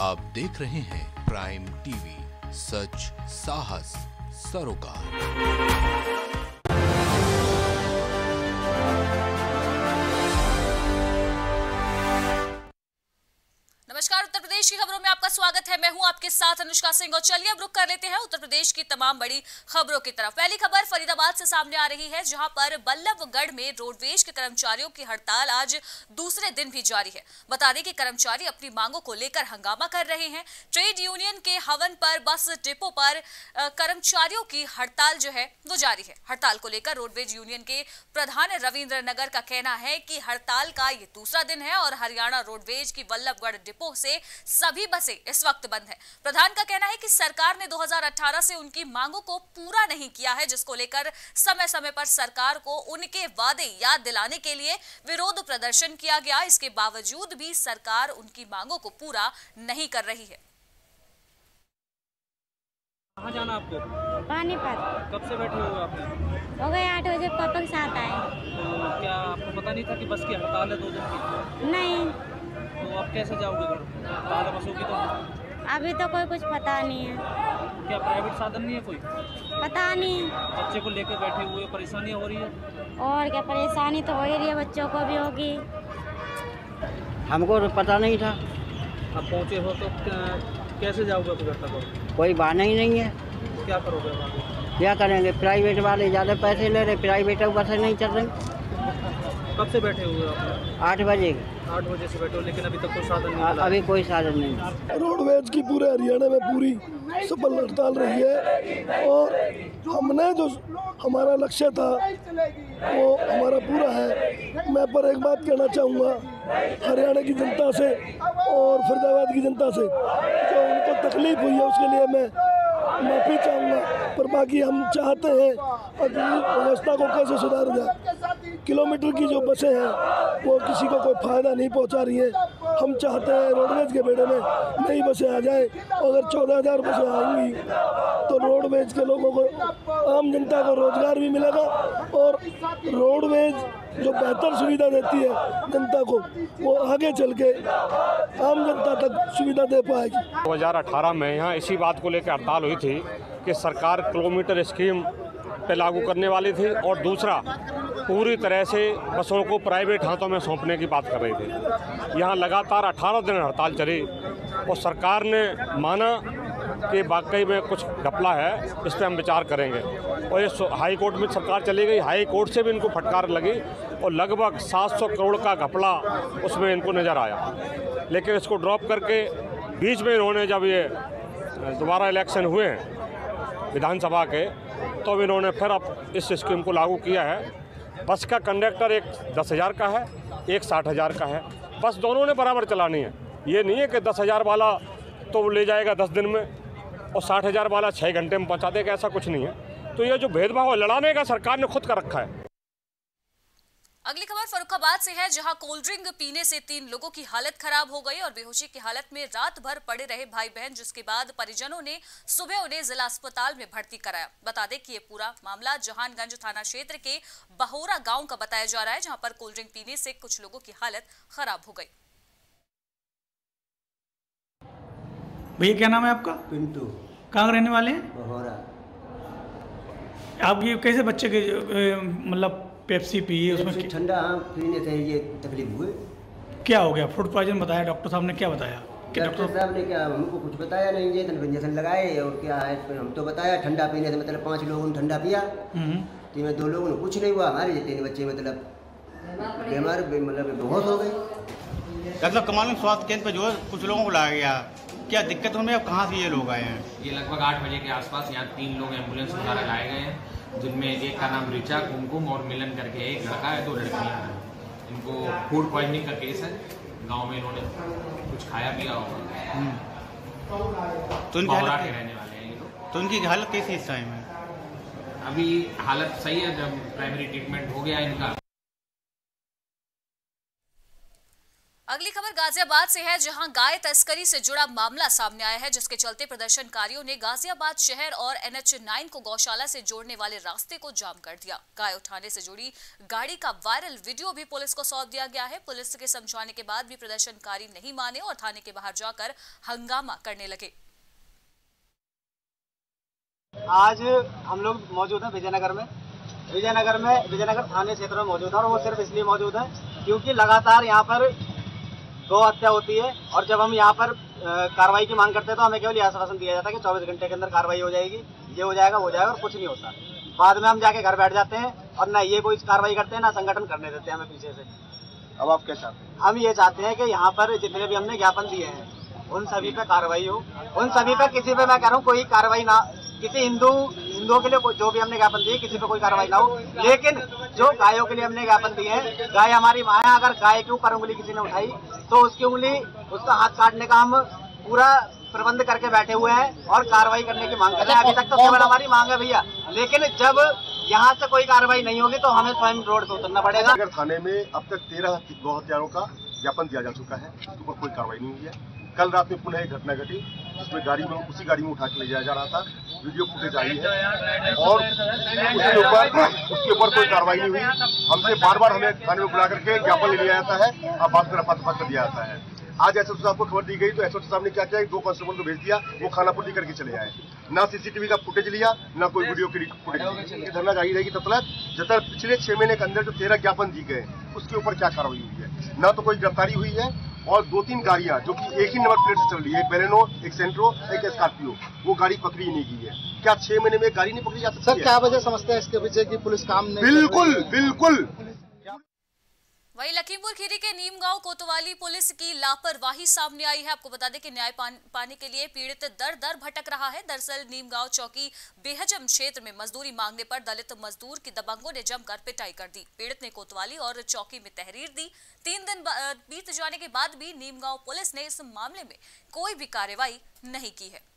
आप देख रहे हैं प्राइम टीवी, सच साहस सरोकार। नमस्कार, उत्तर प्रदेश की खबरों में आपका स्वागत है। मैं हूं आपके साथ अनुष्का सिंह और चलिए अब रुक कर लेते हैं उत्तर प्रदेश की तमाम बड़ी खबरों की तरफ। पहली खबर फरीदाबाद से सामने आ रही है, जहां पर बल्लभगढ़ में रोडवेज के कर्मचारियों की हड़ताल आज दूसरे दिन भी जारी है। बता दें कि कर्मचारी अपनी मांगों को लेकर हंगामा कर रहे हैं। ट्रेड यूनियन के हवन पर बस डिपो पर कर्मचारियों की हड़ताल जो है वो जारी है। हड़ताल को लेकर रोडवेज यूनियन के प्रधान रविंद्र नगर का कहना है कि हड़ताल का ये दूसरा दिन है और हरियाणा रोडवेज की बल्लभगढ़ डिपो से सभी बसें इस वक्त बंद है। प्रधान का कहना है कि सरकार ने 2018 से उनकी मांगों को पूरा नहीं किया है, जिसको लेकर समय समय पर सरकार को उनके वादे याद दिलाने के लिए विरोध प्रदर्शन किया गया। इसके बावजूद भी सरकार उनकी मांगों को पूरा नहीं कर रही है। कहाँ जाना आपको? पानीपत। कब से बैठे हो आप? हो गए 8 बजे पापा के साथ आए। तो क्या आपको पता नहीं था कि बस की हड़ताल है 2 दिन की? नहीं। तो आप कैसे जाओगे घर? ताज़ा बसों की तो अभी तो कोई कुछ पता नहीं है। क्या प्राइवेट साधन नहीं है कोई? पता नहीं। बच्चे को लेकर बैठे हुए परेशानियाँ हो रही है? और क्या परेशानी तो हो ही रही है, बच्चों को भी होगी। हमको तो पता नहीं था। अब पहुँचे हो तो कैसे जाओगे अब घर तक? कोई बहाना ही नहीं है। क्या करोगे अब आगे? क्या करेंगे? प्राइवेट वाले ज़्यादा पैसे ले रहे, प्राइवेट बसें नहीं चल रही। कब से बैठे हुए आप? 8 बजे। 8 बजे से बैठे हो, लेकिन अभी तक कोई साधन नहीं मिला? अभी कोई साधन नहीं। रोडवेज की पूरे हरियाणा में पूरी सफल हड़ताल रही है और हमने जो हमारा लक्ष्य था वो हमारा पूरा है। मैं पर एक बात कहना चाहूँगा हरियाणा की जनता से और फरीदाबाद की जनता से, जो उनको तकलीफ हुई है उसके लिए मैं माफ़ी चाहूँगा। पर बाकी हम चाहते हैं व्यवस्था को कैसे सुधारा जाए। किलोमीटर की जो बसें हैं वो किसी को कोई फ़ायदा नहीं पहुंचा रही है। हम चाहते हैं रोडवेज के बेड़े में नई बसें आ जाएं। अगर 14,000 बसें आएंगी तो रोडवेज के लोगों को, आम जनता को रोजगार भी मिलेगा और रोडवेज जो बेहतर सुविधा देती है जनता को, वो आगे चल के आम जनता तक सुविधा दे पाएगी। 2018 में यहाँ इसी बात को लेकर हड़ताल हुई थी कि सरकार किलोमीटर स्कीम पे लागू करने वाली थी और दूसरा पूरी तरह से बसों को प्राइवेट हाथों में सौंपने की बात कर रही थी। यहाँ लगातार 18 दिन हड़ताल चली और सरकार ने माना कि वाकई में कुछ घपला है, इस पर हम विचार करेंगे। और ये हाई कोर्ट में सरकार चली गई, हाई कोर्ट से भी इनको फटकार लगी और लगभग 700 करोड़ का घपला उसमें इनको नज़र आया। लेकिन इसको ड्रॉप करके बीच में इन्होंने, जब ये दोबारा इलेक्शन हुए हैं विधानसभा के, तो इन्होंने फिर अब इस स्कीम को लागू किया है। बस का कंडक्टर एक 10,000 का है, एक 60,000 का है। बस दोनों ने बराबर चलानी है। ये नहीं है कि 10,000 वाला तो ले जाएगा 10 दिन में और 60,000 वाला 6 घंटे में पहुँचा देगा, ऐसा कुछ नहीं है। तो ये जो भेदभाव लड़ाने का सरकार ने खुद कर रखा है। अगली खबर फर्रुखाबाद से है, जहां कोल्ड ड्रिंक पीने से 3 लोगों की हालत खराब हो गई और बेहोशी की हालत में रात भर पड़े रहे भाई बहन, जिसके बाद परिजनों ने सुबह उन्हें जिला अस्पताल में भर्ती कराया। बता दें कि ये पूरा मामला जहानगंज थाना क्षेत्र के बहोरा गांव का बताया जा रहा है, जहां पर कोल्ड ड्रिंक पीने से कुछ लोगों की हालत खराब हो गई। भैया क्या नाम है आपका? पिंटू। कहाँ रहने वाले हैं? बहोरा। आप ये कैसे बच्चे के मतलब पेप्सी पिए, उसमें ठंडा पीने से ये तकलीफ हुई। क्या हो गया? फूड पॉइजन बताया डॉक्टर साहब ने? क्या बताया कि डॉक्टर साहब ने क्या हमको कुछ बताया नहीं, इंजेक्शन लगाए और क्या है हम तो बताया ठंडा पीने से मतलब 5 लोगों ने ठंडा पिया, तो में 2 लोगों ने कुछ नहीं हुआ। हमारे 3 बच्चे मतलब बीमार मतलब बेहोश हो गए। मतलब कमाल में स्वास्थ्य केंद्र पर जो है कुछ लोगों को लाया गया, क्या दिक्कत उनमें? अब कहाँ से ये लोग आए हैं? ये लगभग 8 बजे के आसपास यहाँ 3 लोग एम्बुलेंस द्वारा लाए गए हैं, जिनमें एक का नाम ऋचा, कुमकुम और मिलन करके एक लड़का है, 2 लड़कियां हैं। इनको फूड पॉइजनिंग का केस है। गांव में इन्होंने कुछ खाया पिया होगा। तो उनकी हालत के रहने वाले हैं ये लोग। तो उनकी हालत कैसी इस टाइम है? अभी हालत सही है, जब प्राइमरी ट्रीटमेंट हो गया इनका। अगली खबर गाजियाबाद से है, जहां गाय तस्करी से जुड़ा मामला सामने आया है, जिसके चलते प्रदर्शनकारियों ने गाजियाबाद शहर और NH9 को गौशाला से जोड़ने वाले रास्ते को जाम कर दिया। गाय उठाने से जुड़ी गाड़ी का वायरल वीडियो भी पुलिस को सौंप दिया गया है। पुलिस के समझाने के बाद भी प्रदर्शनकारी नहीं माने और थाने के बाहर जाकर हंगामा करने लगे। आज हम लोग मौजूद हैं विजयनगर थाने क्षेत्र में मौजूद है, और वो सिर्फ इसलिए मौजूद है क्योंकि लगातार यहाँ पर गौ हत्या होती है। और जब हम यहाँ पर कार्रवाई की मांग करते हैं तो हमें केवल यह आश्वासन दिया जाता है कि 24 घंटे के अंदर कार्रवाई हो जाएगी, ये हो जाएगा वो जाएगा, और कुछ नहीं होता। बाद में हम जाके घर बैठ जाते हैं और ना ये कोई कार्रवाई करते हैं ना संगठन करने देते हैं हमें पीछे से। अब आप क्या चाहते हैं? हम ये चाहते हैं कि यहाँ पर जितने भी हमने ज्ञापन दिए हैं उन सभी पे कार्रवाई हो, उन सभी पे किसी पे मैं कह रहा हूँ कोई कार्रवाई ना, किसी हिंदुओं के लिए जो भी हमने ज्ञापन दिए किसी पे कोई कार्रवाई ना हो। लेकिन जो गायों के लिए हमने ज्ञापन दिए हैं, गाय हमारी माँ है, अगर गाय के ऊपर उंगली किसी ने उठाई तो उसकी उंगली, उसका हाथ काटने का हम पूरा प्रबंध करके बैठे हुए हैं और कार्रवाई करने की मांग कर रहे हैं। अभी तक तो केवल हमारी मांग है भैया, लेकिन जब यहाँ से कोई कार्रवाई नहीं होगी तो हमें स्वयं रोड पे उतरना पड़ेगा। अगर थाने में अब तक 13 गौ हत्यारों का ज्ञापन दिया जा चुका है, उसके ऊपर कोई कार्रवाई नहीं हुई है। कल रात में पुनः एक घटना घटी जिसमें उसी गाड़ी में उठा के ले जाया जा रहा था, वीडियो फुटेज आई है और उसके ऊपर कोई कार्रवाई नहीं हुई। हमसे बार बार हमें थाने में बुला करके ज्ञापन ले लिया जाता है और बात कर पत्र दिया जाता है। आज एसओटी साहब को खबर दी गई तो एसओटी साहब ने क्या किया, 2 कांस्टेबल को भेज दिया, वो खानापुर करके चले आए, ना सीसीटीवी का फुटेज लिया ना कोई वीडियो की फुटेज लिया। धरना जारी रहेगी तब तक जब तक पिछले 6 महीने के अंदर जो 13 ज्ञापन दी गए उसके ऊपर क्या कार्रवाई हुई है। ना तो कोई गिरफ्तारी हुई है और 2-3 गाड़ियां जो कि एक ही नंबर प्लेट से चल रही है, एक बेलेनो, एक सेंट्रो, एक स्कॉर्पियो, वो गाड़ी पकड़ी नहीं गई है। क्या 6 महीने में गाड़ी नहीं पकड़ी जा सकती? सर क्या वजह समझते हैं इसके पीछे की पुलिस काम नहीं? बिल्कुल। वहीं लखीमपुर खीरी के नीमगांव कोतवाली पुलिस की लापरवाही सामने आई है। आपको बता दें कि न्याय पाने के लिए पीड़ित दर भटक रहा है। दरअसल नीमगांव चौकी बेहजम क्षेत्र में मजदूरी मांगने पर दलित मजदूर की दबंगों ने जमकर पिटाई कर दी। पीड़ित ने कोतवाली और चौकी में तहरीर दी। 3 दिन बीत जाने के बाद भी नीमगांव पुलिस ने इस मामले में कोई भी कार्रवाई नहीं की है।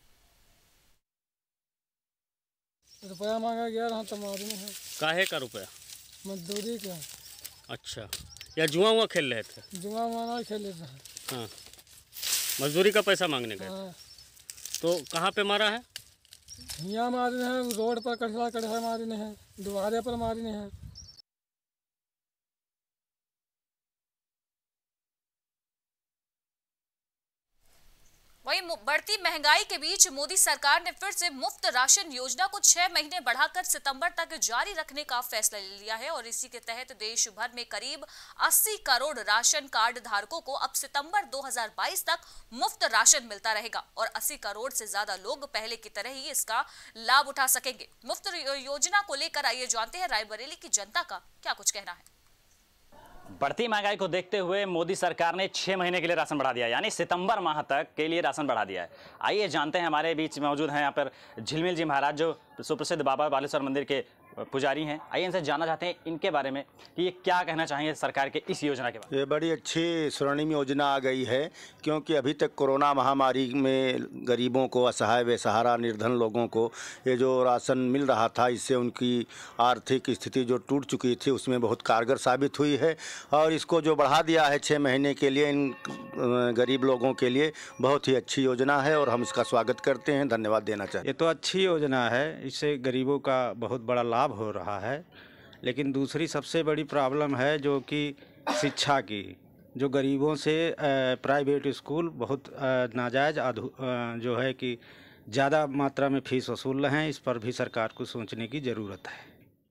रुपया मांगा गया है। काहे का रुपया? मजदूरी का। अच्छा, या जुआ खेल रहे थे? जुआ नहीं खेल रहे थे। हाँ, मजदूरी का पैसा मांगने गए। हाँ। तो कहाँ पे मारा है? यहाँ मारे हैं, रोड पर कटरा मारे हैं, द्वारे पर मारे हैं। वहीं बढ़ती महंगाई के बीच मोदी सरकार ने फिर से मुफ्त राशन योजना को 6 महीने बढ़ाकर सितंबर तक जारी रखने का फैसला ले लिया है और इसी के तहत देश भर में करीब 80 करोड़ राशन कार्ड धारकों को अब सितंबर 2022 तक मुफ्त राशन मिलता रहेगा और 80 करोड़ से ज्यादा लोग पहले की तरह ही इसका लाभ उठा सकेंगे। मुफ्त योजना को लेकर आइए जानते हैं रायबरेली की जनता का क्या कुछ कहना है। बढ़ती महंगाई को देखते हुए मोदी सरकार ने 6 महीने के लिए राशन बढ़ा दिया, यानी सितंबर माह तक के लिए राशन बढ़ा दिया है। आइए जानते हैं, हमारे बीच मौजूद हैं यहाँ पर झिलमिल जी महाराज जो सुप्रसिद्ध बाबा बालेश्वर मंदिर के पुजारी हैं। आइए इनसे जानना चाहते हैं इनके बारे में कि ये क्या कहना चाहेंगे सरकार के इस योजना के बारे में। ये बड़ी अच्छी स्वर्णिम योजना आ गई है क्योंकि अभी तक कोरोना महामारी में गरीबों को, असहाय बेसहारा निर्धन लोगों को ये जो राशन मिल रहा था इससे उनकी आर्थिक स्थिति जो टूट चुकी थी उसमें बहुत कारगर साबित हुई है और इसको जो बढ़ा दिया है 6 महीने के लिए इन गरीब लोगों के लिए बहुत ही अच्छी योजना है और हम इसका स्वागत करते हैं, धन्यवाद देना चाहते हैं। ये तो अच्छी योजना है, इससे गरीबों का बहुत बड़ा लाभ हो रहा है। लेकिन दूसरी सबसे बड़ी प्रॉब्लम है जो कि शिक्षा की, जो गरीबों से प्राइवेट स्कूल बहुत नाजायज़ जो है कि ज़्यादा मात्रा में फीस वसूल रहे हैं, इस पर भी सरकार को सोचने की ज़रूरत है।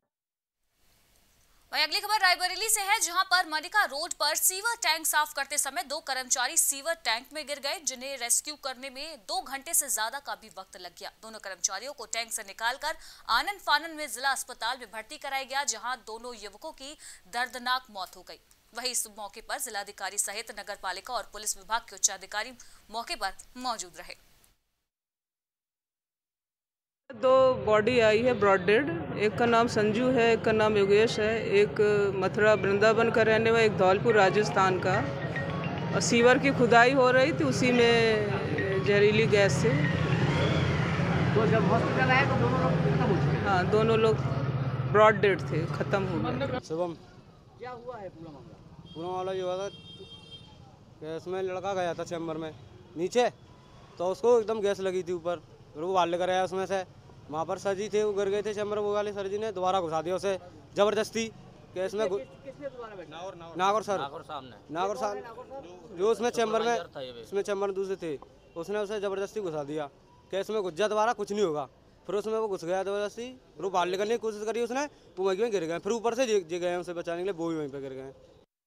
वहीं अगली खबर रायबरेली से है, जहां पर मनिका रोड पर सीवर टैंक साफ करते समय 2 कर्मचारी सीवर टैंक में गिर गए, जिन्हें रेस्क्यू करने में 2 घंटे से ज्यादा का भी वक्त लग गया। दोनों कर्मचारियों को टैंक से निकालकर आनन फानन में जिला अस्पताल में भर्ती कराया गया, जहां दोनों युवकों की दर्दनाक मौत हो गई। वहीं इस मौके पर जिलाधिकारी सहित नगर पालिका और पुलिस विभाग के उच्च अधिकारी मौके पर मौजूद रहे। 2 बॉडी आई है ब्रॉड डेड, एक का नाम संजू है, एक का नाम योगेश है, एक मथुरा वृंदावन का रहने वाला, एक धौलपुर राजस्थान का। और सीवर की खुदाई हो रही थी, उसी में जहरीली गैस से तो जब हॉस्पिटल आए तो दोनों लोग खत्म हो चुके। हाँ, दोनों लोग ब्रॉड डेड थे, खत्म हो गए। शुभम, क्या हुआ है पूरा मामला? पूरा मामला ये हुआ था कि उसमें लड़का गया था चैम्बर में नीचे, तो उसको एकदम गैस लगी थी ऊपर, फिर वो बाहर लेकर आया उसमें से। वहाँ पर सर जी थे, वो गिर गए थे चैम्बर, वो वाले सर जी ने दोबारा घुसा दिया उसे ज़बरदस्ती कि इसमें नागौर सर, नागौर साहब जो उसमें चैम्बर में, उसमें चैम्बर दूसरे थे, उसने उसे ज़बरदस्ती घुसा दिया कि इसमें घुस जा दोबारा कुछ नहीं होगा। फिर उसमें वो घुस गया ज़बरदस्ती, फिर वो बाहर निकलने की कोशिश करी उसने, वो वहीं में गिर गए। फिर ऊपर से जे गए उसे बचाने के लिए, वो भी वहीं पर गिर गए।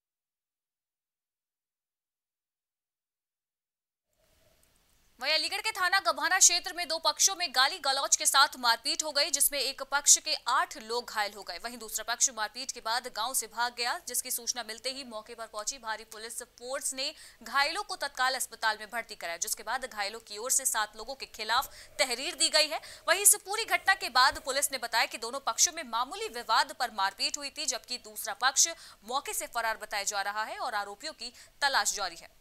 वहीं अलीगढ़ के थाना गभाना क्षेत्र में दो पक्षों में गाली गलौज के साथ मारपीट हो गई, जिसमें एक पक्ष के 8 लोग घायल हो गए। वहीं दूसरा पक्ष मारपीट के बाद गांव से भाग गया, जिसकी सूचना मिलते ही मौके पर पहुंची भारी पुलिस फोर्स ने घायलों को तत्काल अस्पताल में भर्ती कराया, जिसके बाद घायलों की ओर से 7 लोगों के खिलाफ तहरीर दी गई है। वहीं इस पूरी घटना के बाद पुलिस ने बताया कि दोनों पक्षों में मामूली विवाद पर मारपीट हुई थी, जबकि दूसरा पक्ष मौके से फरार बताया जा रहा है और आरोपियों की तलाश जारी है।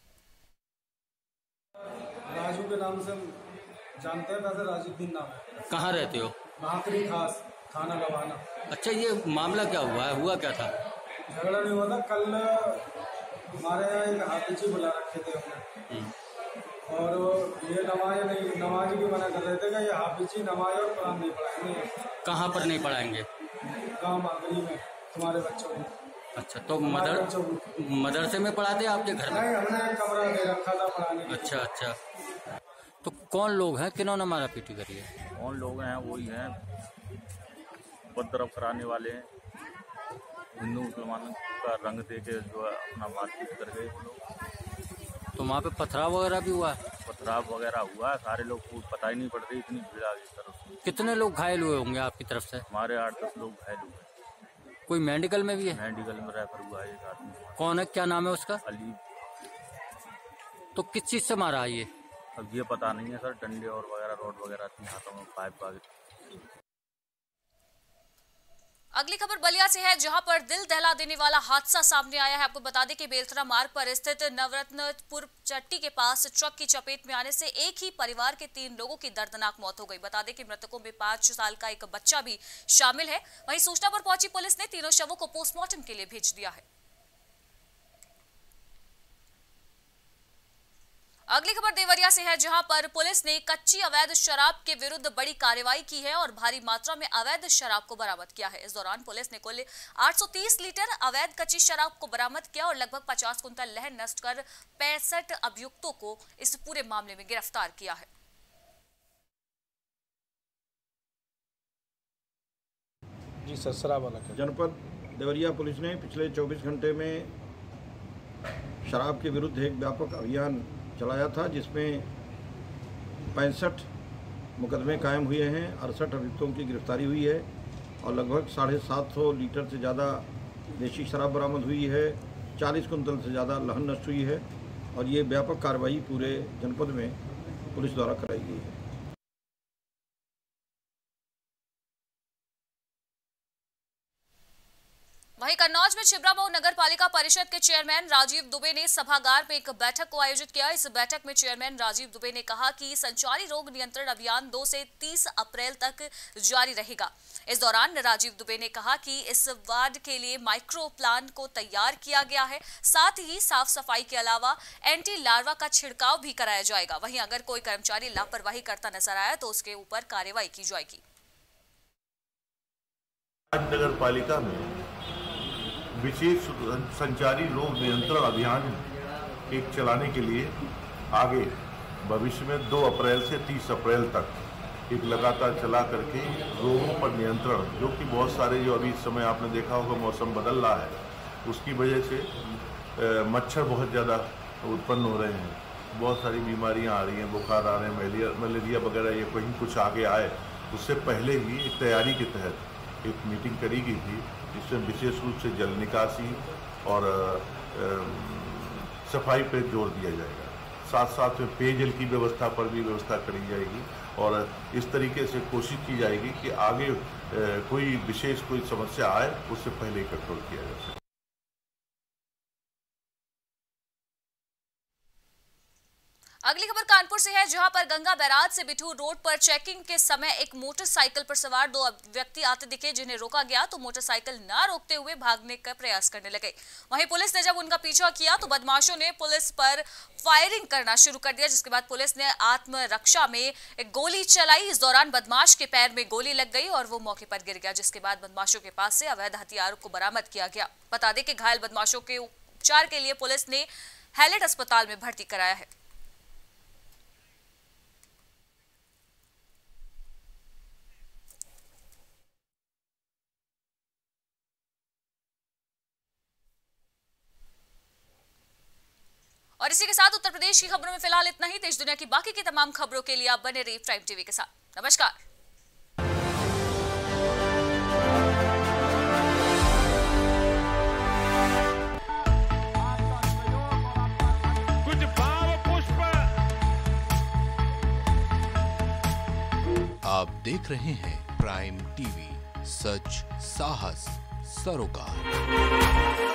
राजू के नाम से जानते हैं, वैसे राजुद्दीन नाम है। कहाँ रहते हो? भाकरी खास, थाना गवाना। अच्छा, ये मामला क्या हुआ है, हुआ क्या था? झगड़ा नहीं हुआ था, कल हमारे यहाँ एक हाफिजी बुला रखे थे हमने, और ये नमाज भी मना कर रहे थे कि ये हाफिजी नमाज और कुरान नहीं पढ़ाएंगे। कहाँ पर नहीं पढ़ाएंगे? गाँव भाकरी में तुम्हारे बच्चों को। अच्छा, तो मदरसे में पढ़ाते आपके घर में? नहीं, हमने एक कमरा दे रखा था पढ़ाने के लिए। अच्छा अच्छा, तो कौन लोग हैं, किन्होंने मारा पीटी करी है? कौन लोग हैं? वही हैं बदतरफ कराने वाले हैं, हिंदू मुसलमानों का रंग दे के जो है अपना मारपीट कर गए वो लोग। तो वहाँ पे पथराव वगैरह भी हुआ है? पथराव वगैरह हुआ है, सारे लोग को पता ही नहीं पड़ रही, इतनी भीड़ आ गई तरफ। कितने लोग घायल हुए होंगे आपकी तरफ से? हमारे 8-10 लोग घायल हुए। कोई मेडिकल में भी है? मेडिकल में रेफर हुआ है एक आदमी। कौन है, क्या नाम है उसका? अली। तो किस चीज से मारा है ये? अब ये पता नहीं है सर, डंडे और वगैरह रॉड वगैरह थी हाथों में, पाइप वगैरह। अगली खबर बलिया से है, जहां पर दिल दहला देने वाला हादसा सामने आया है। आपको बता दें कि बेलथरा मार्ग पर स्थित नवरत्नपुर चट्टी के पास ट्रक की चपेट में आने से एक ही परिवार के 3 लोगों की दर्दनाक मौत हो गई। बता दें कि मृतकों में 5 साल का एक बच्चा भी शामिल है। वहीं सूचना पर पहुंची पुलिस ने तीनों शवों को पोस्टमार्टम के लिए भेज दिया है। अगली खबर देवरिया से है, जहां पर पुलिस ने कच्ची अवैध शराब के विरुद्ध बड़ी कार्रवाई की है और भारी मात्रा में अवैध शराब को बरामद किया है। इस दौरान पुलिस ने कुल 830 लीटर अवैध कच्ची शराब को बरामद किया और लगभग 50 कुंतल लहर नष्ट कर 65 अभियुक्तों को इस पूरे मामले में गिरफ्तार किया है। जी ससरा वाला जनपद देवरिया पुलिस ने पिछले 24 घंटे में शराब के विरुद्ध एक व्यापक अभियान चलाया था, जिसमें 65 मुकदमे कायम हुए हैं, 68 अभियुक्तों की गिरफ्तारी हुई है और लगभग 750 लीटर से ज़्यादा देशी शराब बरामद हुई है, 40 कुंतल से ज़्यादा लहन नष्ट हुई है और ये व्यापक कार्रवाई पूरे जनपद में पुलिस द्वारा कराई गई है। वहीं कन्नौज में छिबरामऊ नगर पालिका परिषद के चेयरमैन राजीव दुबे ने सभागार में एक बैठक को आयोजित किया। इस बैठक में चेयरमैन राजीव दुबे ने कहा कि संचारी रोग नियंत्रण अभियान 2 से 30 अप्रैल तक जारी रहेगा। इस दौरान राजीव दुबे ने कहा कि इस वार्ड के लिए माइक्रो प्लान को तैयार किया गया है, साथ ही साफ सफाई के अलावा एंटी लार्वा का छिड़काव भी कराया जाएगा। वहीं अगर कोई कर्मचारी लापरवाही करता नजर आया तो उसके ऊपर कार्रवाई की जाएगी। नगर पालिका में विशेष संचारी रोग नियंत्रण अभियान एक चलाने के लिए आगे भविष्य में 2 अप्रैल से 30 अप्रैल तक एक लगातार चला करके रोगों पर नियंत्रण, जो कि बहुत सारे जो अभी इस समय आपने देखा होगा मौसम बदल रहा है, उसकी वजह से मच्छर बहुत ज़्यादा उत्पन्न हो रहे हैं, बहुत सारी बीमारियां आ रही हैं, बुखार आ रहे हैं, मलेरिया वगैरह, ये कहीं कुछ आगे आए उससे पहले ही एक तैयारी के तहत एक मीटिंग करी गई थी, जिसमें विशेष रूप से जल निकासी और सफाई पर जोर दिया जाएगा। साथ साथ में पेयजल की व्यवस्था पर भी व्यवस्था करी जाएगी और इस तरीके से कोशिश की जाएगी कि आगे कोई विशेष कोई समस्या आए उससे पहले ही कंट्रोल किया जा सके। अगली खबर कानपुर से है, जहां पर गंगा बैराज से बिठू रोड पर चेकिंग के समय एक मोटरसाइकिल पर सवार 2 व्यक्ति आते दिखे, जिन्हें रोका गया तो मोटरसाइकिल ना रोकते हुए भागने का प्रयास करने लगे। वहीं पुलिस ने जब उनका पीछा किया तो बदमाशों ने पुलिस पर फायरिंग करना शुरू कर दिया, जिसके बाद पुलिस ने आत्मरक्षा में एक गोली चलाई। इस दौरान बदमाश के पैर में गोली लग गई और वो मौके पर गिर गया, जिसके बाद बदमाशों के पास से अवैध हथियार को बरामद किया गया। बता दें कि घायल बदमाशों के उपचार के लिए पुलिस ने हैलेट अस्पताल में भर्ती कराया है। और इसी के साथ उत्तर प्रदेश की खबरों में फिलहाल इतना ही। देश दुनिया की बाकी की तमाम खबरों के लिए आप बने रहिए प्राइम टीवी के साथ। नमस्कार। कुछ भाव पुष्प। आप देख रहे हैं प्राइम टीवी, सच साहस सरोकार।